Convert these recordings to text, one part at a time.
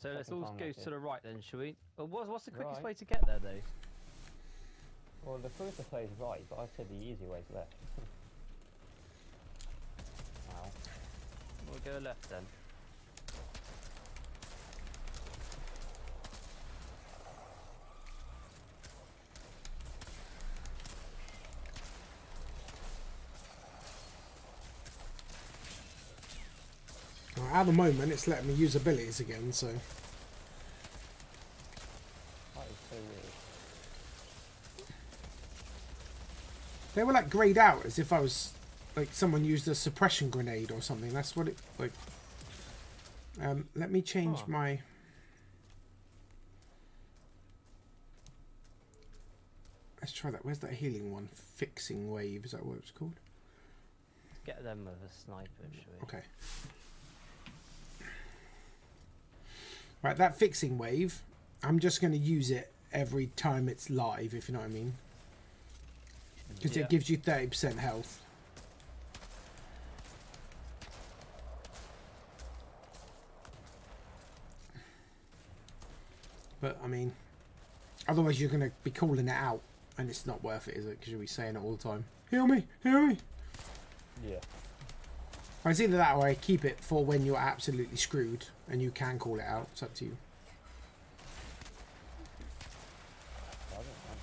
So let's all go to the right then, shall we? Well, what's the quickest way Right. to get there, though? Well, the quickest way is right, but I said the easy way is left. Ow. We'll go left then. Well, at the moment, it's letting me use abilities again, so... That is so weird. They were like greyed out as if I was... like someone used a suppression grenade or something. That's what it... like... let me change my... Let's try that. Where's that healing one? Fixing wave. Is that what it's called? Get them with a sniper, shall we? Okay. Right, that fixing wave, I'm just going to use it every time it's live, if you know what I mean. Because it gives you 30% health. But, I mean, otherwise you're going to be calling it out, and it's not worth it, is it? Because you'll be saying it all the time. Heal me! Heal me! Yeah. It's either that or I keep it for when you're absolutely screwed and you can call it out. It's up to you. I don't know.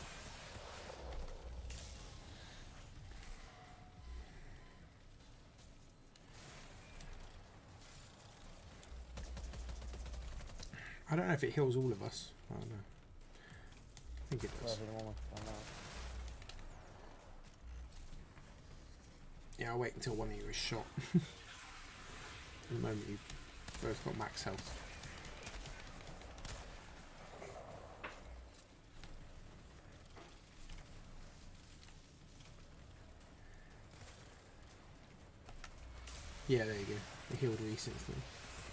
I don't know if it heals all of us. I don't know. I think it does. Yeah, I'll wait until one of you is shot. At the moment you've both got max health. Yeah, there you go. It healed Reese instantly.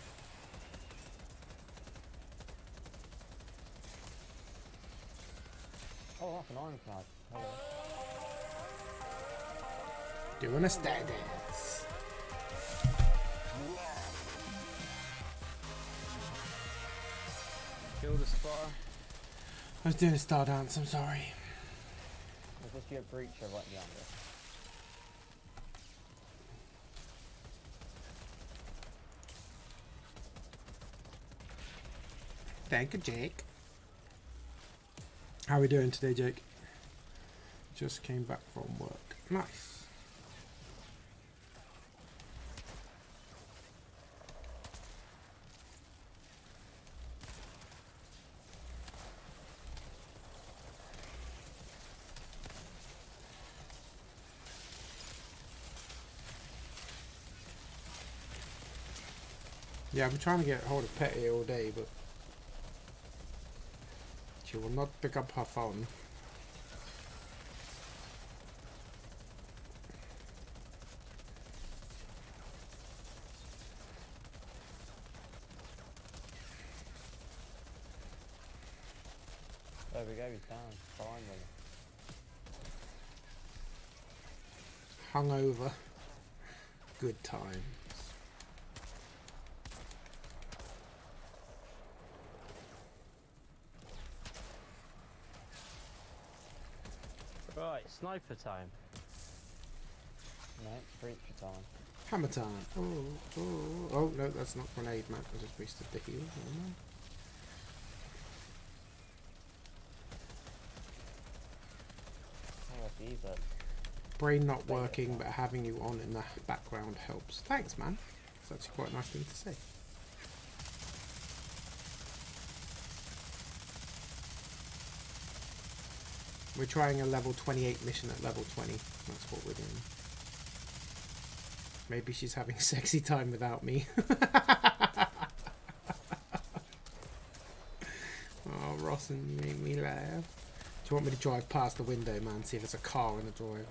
Oh, that's an ironclad. Hello. Doing a stack dance. Kill the spotter. I was doing a star dance, I'm sorry. Is this your breacher right yonder? Thank you, Jake. How are we doing today, Jake? Just came back from work. Nice. Yeah, I've been trying to get hold of Petty all day, but she will not pick up her phone. There we go, he's down. Finally. Hungover. Good times. Right, sniper time. No, breacher time. Hammer time. Oh, no, that's not grenade, man. I just wasted the heal. Oh, that's easy. Brain not working, but having you on in the background helps. Thanks, man. It's actually quite a nice thing to say. We're trying a level 28 mission at level 20. That's what we're doing. Maybe she's having sexy time without me. Oh, Rossin, you make me laugh. Do you want me to drive past the window, man? See if there's a car in the driveway.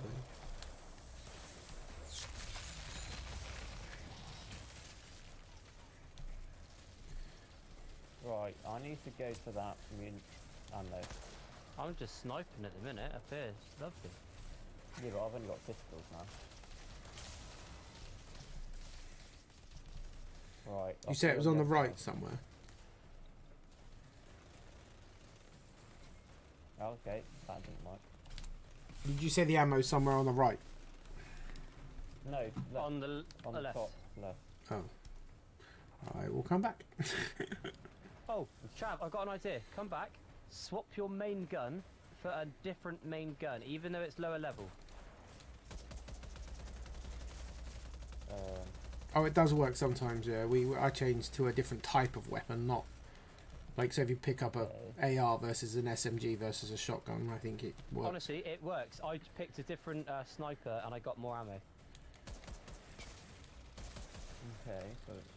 Right, I need to go to that ammo. I'm just sniping at the minute up here. It's lovely. Yeah, but I've only got pistols now. Right. You said it was on the right somewhere. Oh, okay, that didn't work. Did you say the ammo's somewhere on the right? No, left. On the On the left. top left. Oh. I will come back. Oh, Trav, I've got an idea. Come back, swap your main gun for a different main gun, even though it's lower level. Oh, it does work sometimes, yeah. I changed to a different type of weapon, not... Like, so if you pick up a AR versus an SMG versus a shotgun, I think it works. Honestly, it works. I picked a different sniper and I got more ammo. Okay, so it's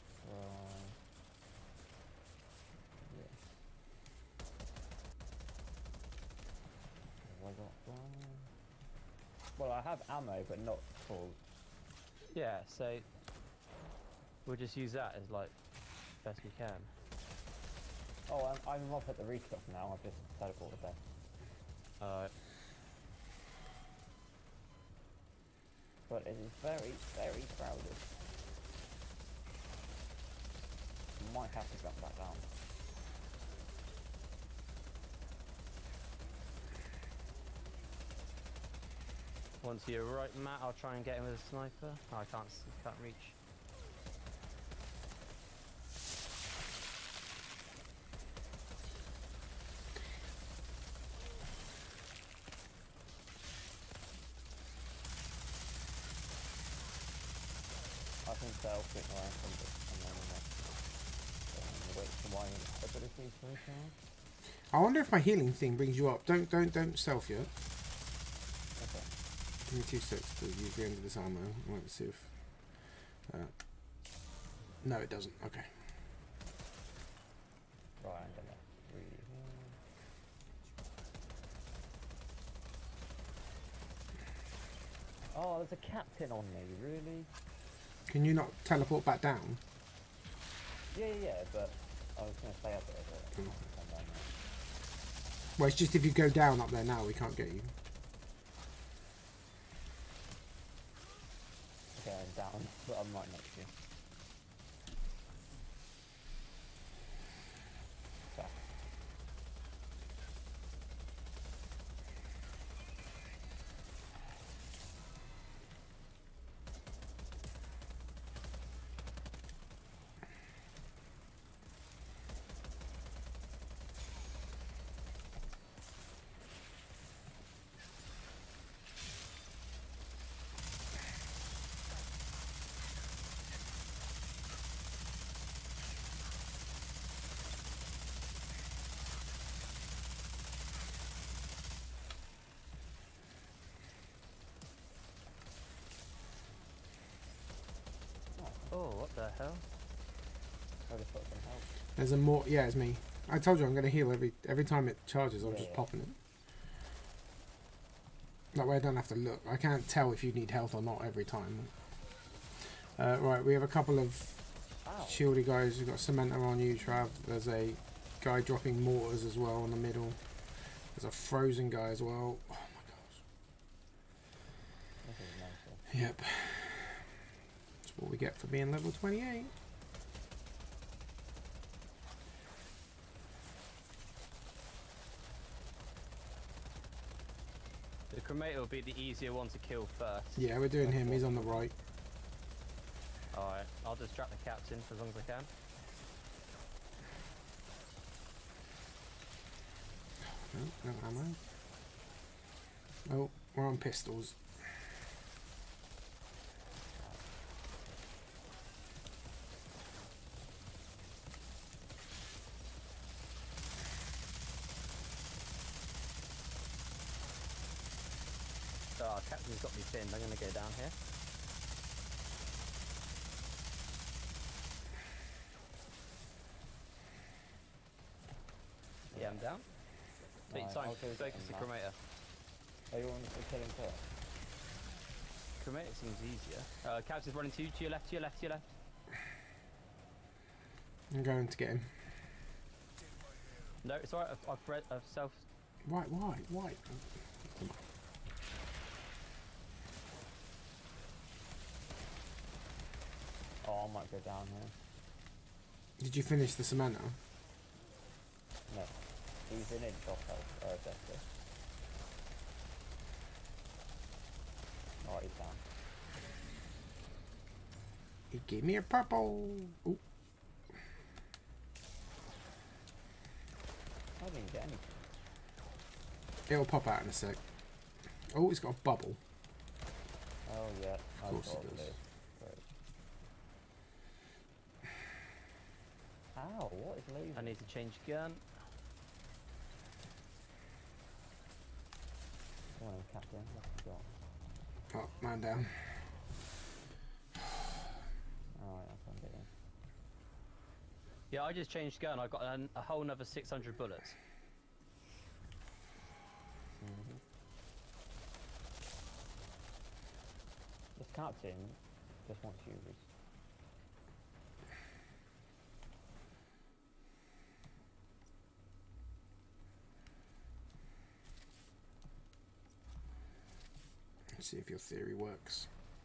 yeah. Have I got one? Well, I have ammo, but not full. Yeah, so we'll just use that as like best we can. Oh, I'm off at the restock now. I've just teleported there. But it is very, very crowded. Might have to jump back down. Once you're right, Matt, I'll try and get him with a sniper. Oh, I can't reach. I think they'll fit around from this and then wait for my ability to recharge. I wonder if my healing thing brings you up. Don't stealth yet. Okay. Give me 2 seconds to use the end of this ammo. Let's see if... no, it doesn't. Okay. Right, I'm gonna read. Oh, there's a captain on me, really? Can you not teleport back down? Yeah, but I was gonna stay up there, but I can't come down now. Well, it's just if you go down up there now, we can't get you. Okay, I'm down, but I'm right next to you. So. Oh, what the hell? I just got some help. There's a more... Yeah, it's me. I told you I'm going to heal every time it charges. I'm Yeah, just yeah. popping it. That way I don't have to look. I can't tell if you need health or not every time. Right, we have a couple of Ow. shieldy guys. We've got Samantha on you, Trav. There's a guy dropping mortars as well in the middle. There's a frozen guy as well. Oh my This is nice. gosh. Yep. That's what we get for being level 28. The cremator will be the easier one to kill first. Yeah, we're doing him. He's on the right. Alright, I'll distract the captain for as long as I can. No ammo. Oh, we're on pistols. So our captain's got me pinned. I'm going to go down here. Yeah, I'm down. Wait, Right, sorry, I'll go get focus him the now. cremator. Oh, you want to kill him first? Cremator seems easier. Captain's running to your left, to your left, to your left. I'm going to get him. No, it's alright, I've self... Why? Oh, I might go down here. Did you finish the Samantha? No. He's an inch off health, Dexter. Oh, he's down. He gave me a purple. Ooh. I didn't get anything. It'll pop out in a sec. Oh, it's got a bubble. Oh yeah, Of course it does. Great. Ow, what is laser? I need to change gun. Come on, Captain, what have you got? Oh, man down. Alright, I'll find it in. Yeah, I just changed gun. I got a whole another 600 bullets. This Captain just wants you. Let's see if your theory works.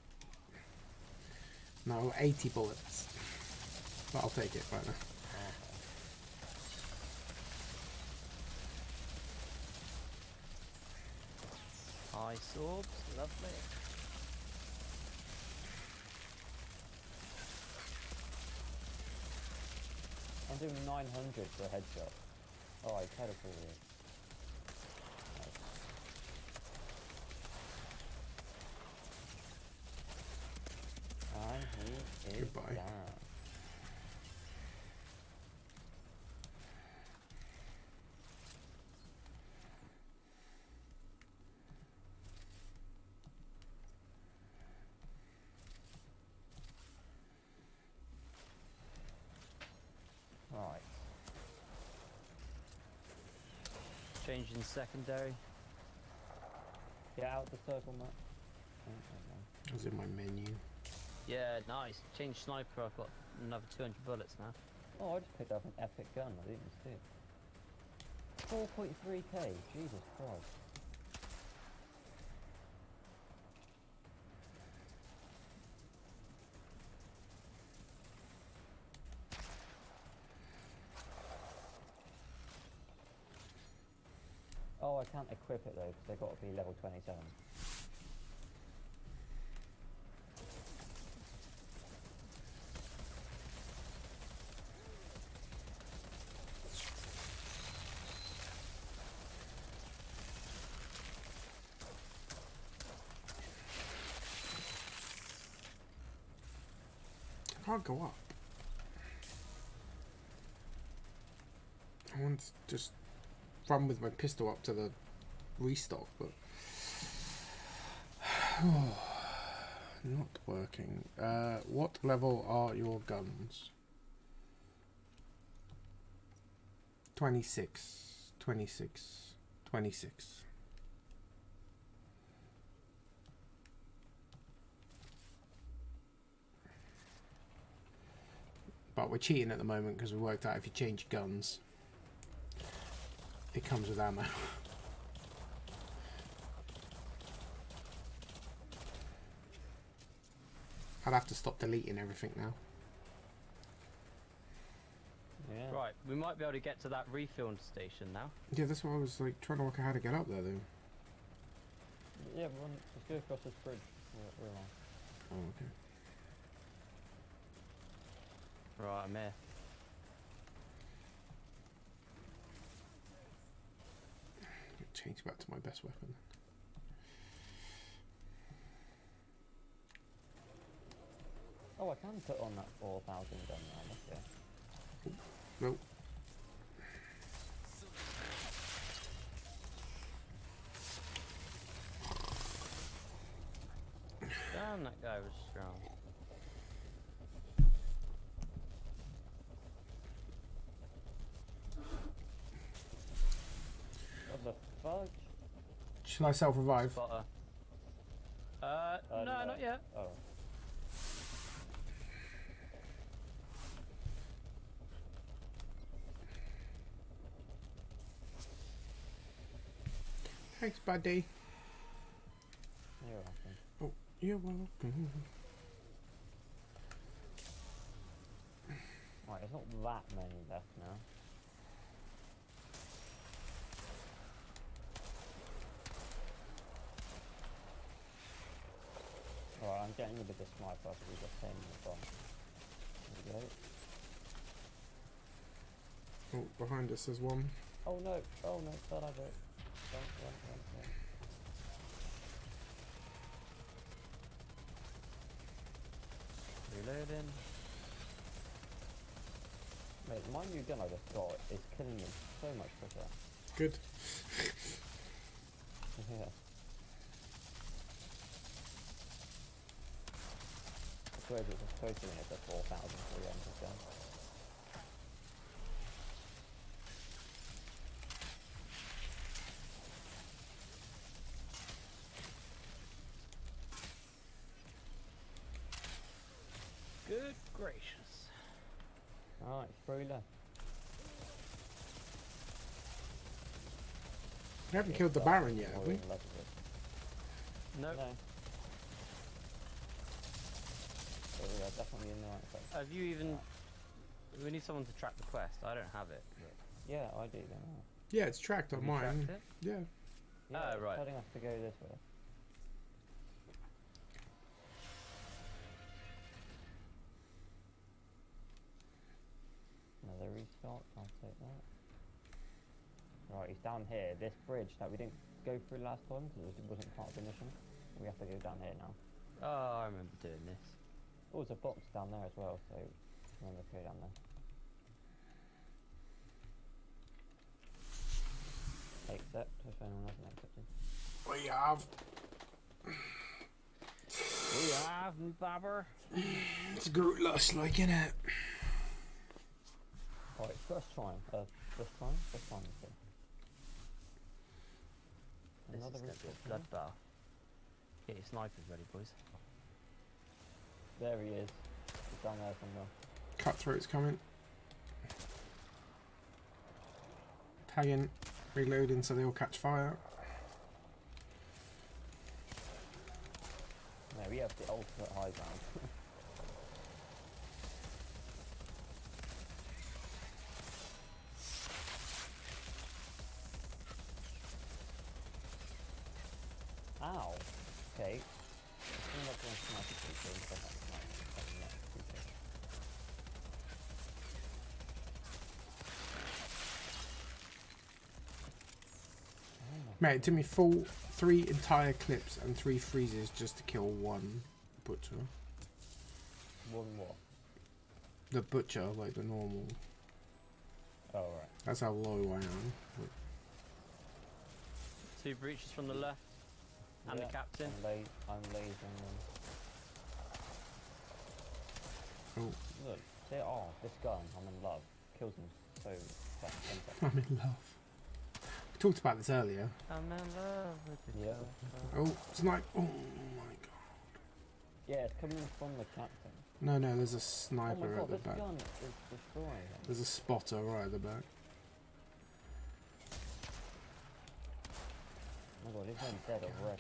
No, 80 bullets. But I'll take it right now. Ice orbs, lovely. I'm doing 900 for a headshot. Oh, I teleported. Nice. And he is Goodbye. down. Right. Changing secondary. Get out the circle, Matt. I was in my menu. Yeah, nice. Change sniper. I've got another 200 bullets now. Oh, I just picked up an epic gun. I didn't even see it. 4.3k. Jesus Christ. Oh, I can't equip it though, because they've got to be level 27. I can't go up. I want to just run with my pistol up to the restock, but not working. What level are your guns? 26, 26, 26. But we're cheating at the moment because we worked out if you change guns, it comes with ammo. I'll have to stop deleting everything now. Yeah. Right, we might be able to get to that refuel station now. Yeah, that's why I was like trying to work out how to get up there though. Yeah, run. Let's go across this bridge. We're on. Oh, okay. Right, I'm here. Change back to my best weapon. Oh, I can put on that 4,000 gun now. Okay. Nope. Damn, that guy was strong. What the fuck? Shall I self-revive? Spotter. No, not yet. Oh. Thanks, buddy. You're welcome. Oh, you're welcome. Right, there's not that many left now. I'm getting rid of the sniper, so we just him the bomb. There we go. Oh, behind us there's one. Oh no, third eye vote. Run. Reloading. Mate, my new gun I just got is killing me so much quicker. Good. Yeah. I suppose it was supposed to be at the 4,300 gun. Good gracious. Alright, spoiler. We haven't killed the Baron yet, have we? No. No. So we are definitely in the right place. Have you even... We need someone to track the quest. I don't have it. Yeah, I do then. Yeah, it's tracked on Have you mine. tracked it? Yeah. Yeah, Oh, it's right. telling us to go this way. Another restart, I'll take that. Right, he's down here. This bridge that we didn't go through last time because it wasn't part of the mission. We have to go down here now. Oh, I remember doing this. Oh, there's a box down there as well, so remember to go down there. Accept if anyone hasn't accepted. We have. We have, Babber. It's Groot-lust, like, innit? Right, first time. This time? Okay. This Another is going to be restart. a bloodbath. Get your snipers ready, boys. There he is. He's down there somewhere. Cutthroat's coming. Tagging, reloading so they all catch fire. Yeah, we have the ultimate high ground. Ow. Okay. I'm not going to snipe it too soon, but that's not too soon. Mate, it took me 3 entire clips and 3 freezes just to kill one butcher. One what? The butcher, like the normal. Oh, right. That's how low I am. 2 breaches from the left. And Yeah, the captain. I'm lasering them. Oh, Look, see, oh, this gun, I'm in love. Kills them so fast. I'm in love. We talked about this earlier. I'm in love with the Yeah. Oh, snipe. Oh my god. Yeah, it's coming from the captain. No, there's a Oh my sniper god, at the this back. gun is destroying him. There's a spotter right at the back. Oh my god, he's nearly dead already.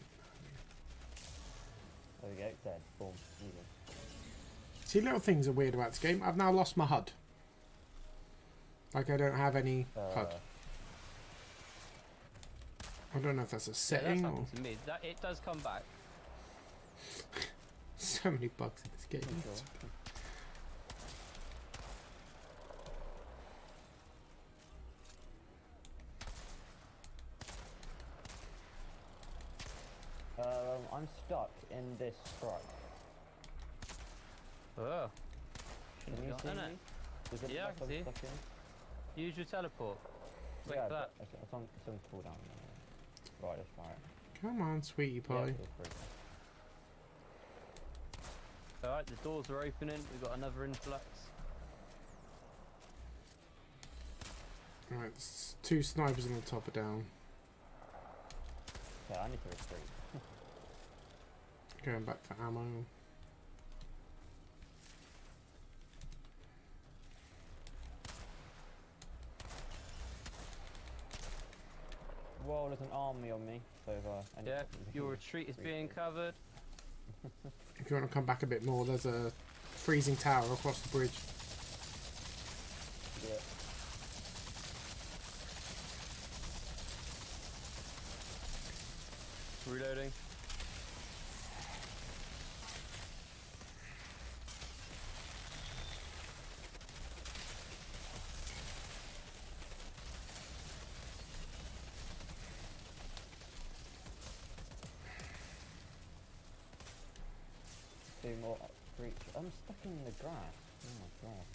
There we go, dead. Boom. Easy. See, little things are weird about this game. I've now lost my HUD. Like, I don't have any HUD. I don't know if that's a Yeah, that's setting or... happened to me. It does come back. So many bugs in this game. Sure. I'm stuck in this strike. Oh. Can you see Shouldn't me? have done Does it Yeah, look I like can I'm see. stuck in? it. Use your teleport. Wait Yeah, for that. it's on cooldown. Right, let's try it. Come on, sweetie pie. Yeah, feel free. Alright, the doors are opening. We've got another influx. Right, 2 snipers on the top are down. Okay, I need to retreat. Going back for ammo. Whoa, there's an army on me. So I need Yeah, to your retreat is being covered. If you want to come back a bit more, there's a freezing tower across the bridge. Yeah. Reloading. grass. Oh my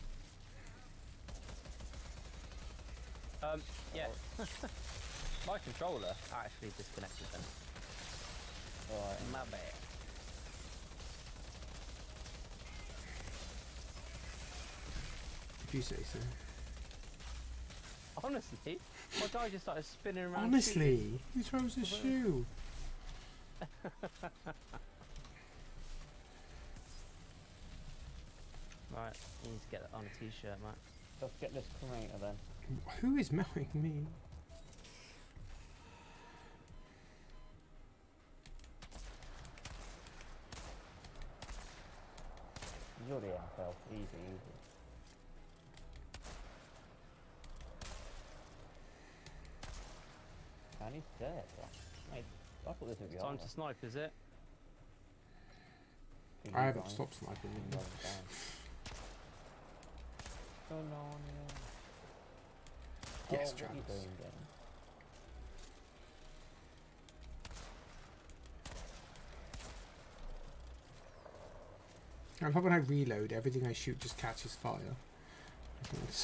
god. Yeah. My controller actually disconnected then. Alright. My bad. If you say so. Honestly, my guy just started spinning around. Honestly, who throws a shoe? Right, you need to get that on a t-shirt, Matt. Let's get this cremator then. Who is mowing me? You're the NFL. Easy, easy. And he's dead. Mate, I thought this would be Time over. to snipe, is it? For I you haven't guys. stopped sniping. You yet. guys are down. Oh no, yeah. Yes, oh, what are you Travis. doing then? I love when I reload, everything I shoot just catches fire. It's-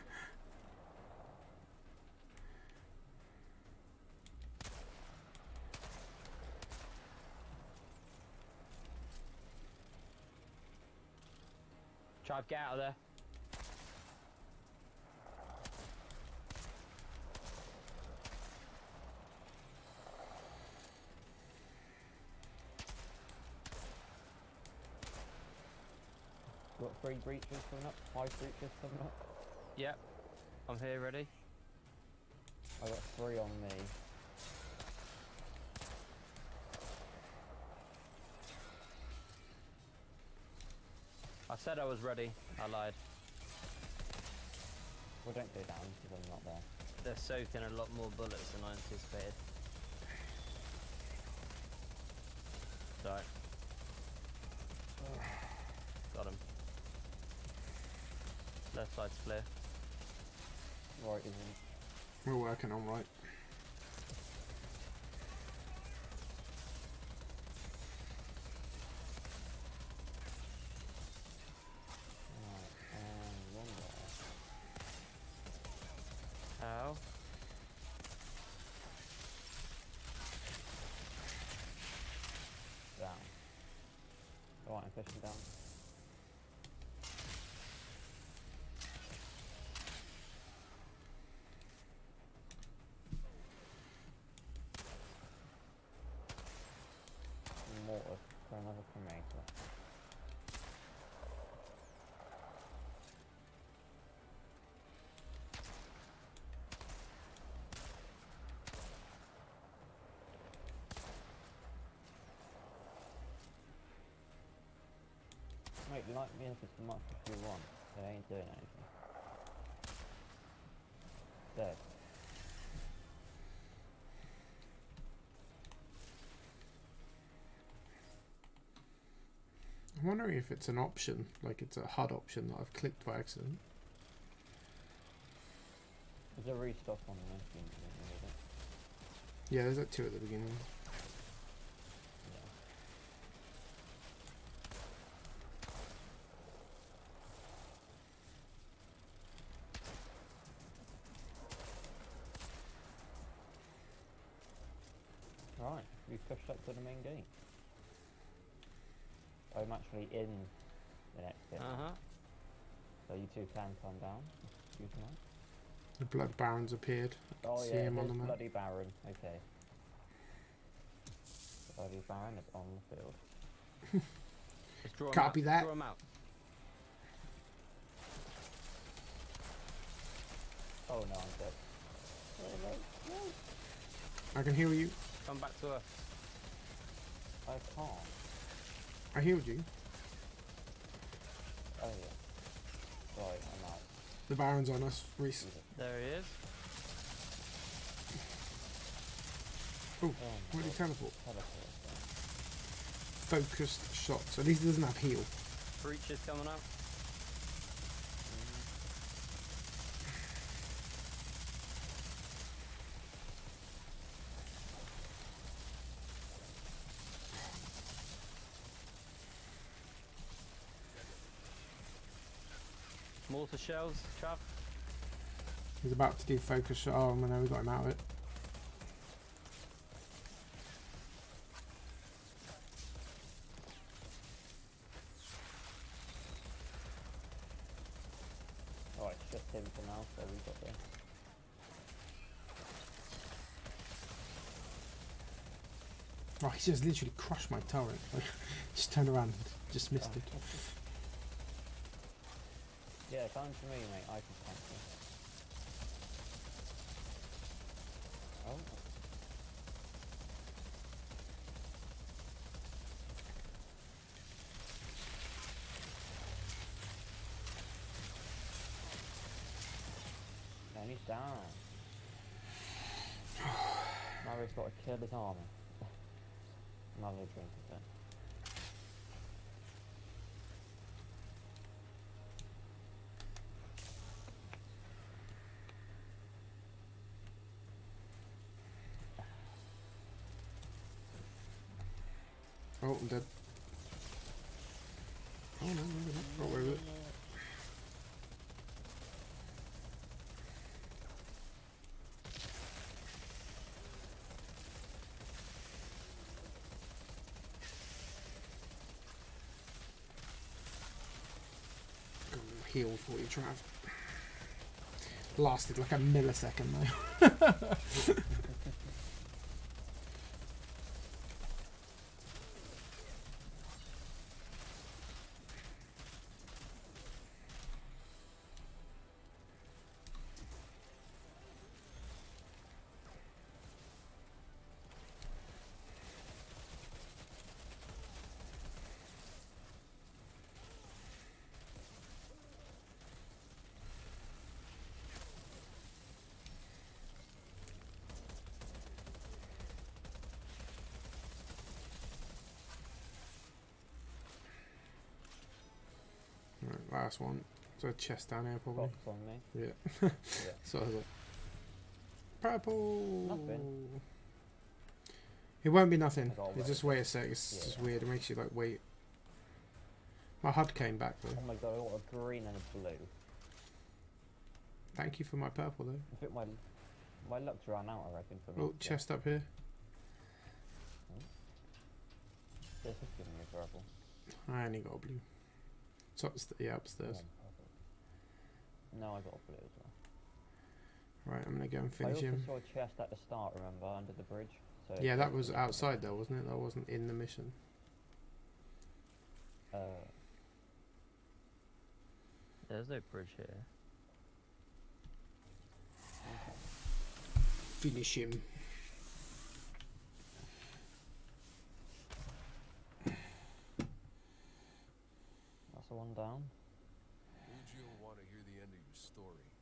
Try to get out of there. Got 3 breaches coming up, 5 breaches coming up. Yep. I'm here, ready. I got 3 on me. I said I was ready. I lied. Well, don't go down because I'm not there. They're soaking a lot more bullets than I anticipated. Sorry. Got him. Left side's clear. Right, isn't We're working on right. Right, and one there. Ow. Down. Right, I'm pushing down. Mortar for another cremator. Mate, light me up as much as you want. It ain't doing anything. Dead. I'm wondering if it's an option, like it's a HUD option that I've clicked by accident. There's a restock on the machine. Yeah, there's like 2 at the beginning. Yeah. Right, we've pushed up to the main gate. I'm actually in the next bit. Uh-huh. So you two can come down. Excuse me. The Blood Baron's appeared. I can Oh see yeah, him on there's the map. Bloody Baron. Okay. Bloody Baron is on the field. Just draw 'em Copy out. that. Draw 'em out. Oh no, I'm dead. No, no, no. I can heal you. Come back to us. I can't. I healed you. Oh yeah. Right, I'm out. The Baron's on us, Reese. There he is. Oh, Oh where did he teleport? Teleport. Focused shots. At least he doesn't have heal. Breach is coming up. mortar shells, Trav? He's about to do focus shot. Oh no, we got him out of it. Oh, it's just him for now, so we got there. Oh, he just literally crushed my turret. Just turned around and just missed it. Yeah, come to me, mate. I can cancel. Oh. Man, he's down. Mario's got to kill his armor. Another drink of that. Oh, I'm dead. Oh no, no, no, where is it? Heal for you, Trav. Lasted like a millisecond though. Right, last one. There's a chest down here probably. Box on me. Yeah. Yeah. So is it. Purple. Nothing. It won't be nothing. I got You away just with wait a sec. It's just Yeah. weird. It makes you like wait. My HUD came back though. Oh my god, I got a green and a blue. Thank you for my purple though. I think my luck's run out, I reckon, for me. Oh, chest up here. This is giving me purple. I only got a blue. It's yeah, upstairs. No, I got a blue as well. Right, I'm gonna go and I finish also him. saw a chest at the start, remember, under the bridge. So Yeah, that was outside though, wasn't it? That wasn't in the mission. There's no bridge here. Finish him. That's the one down. Luigi will want to hear the end of your story.